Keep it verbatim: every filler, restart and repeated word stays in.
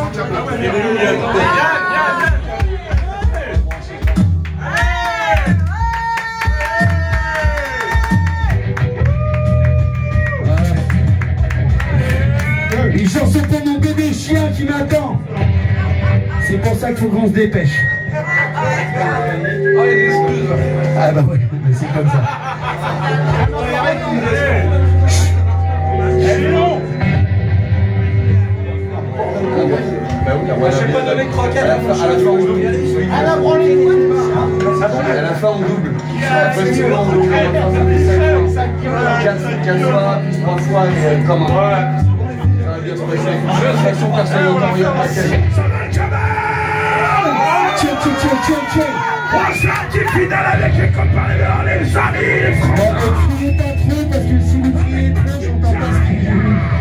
Une chanson pour mon bébé chien qui m'attend. C'est pour ça qu'il faut qu'on se dépêche. Ah bah ouais, mais c'est comme ça. Je sais pas donner de croquettes. À la fin, on double. À la branlée, à la fin, on double. Facilement, on double. quatre fois, plus trois fois, et comme un. Ça va bien se passer. Je suis personne encore rien à laquelle. Tiens, tiens, tiens, tiens, tiens. On s'est fidèle avec les copains et les amis. Bon, criez pas trop parce que si vous criez trop, j'entends pas ce qu'il dit.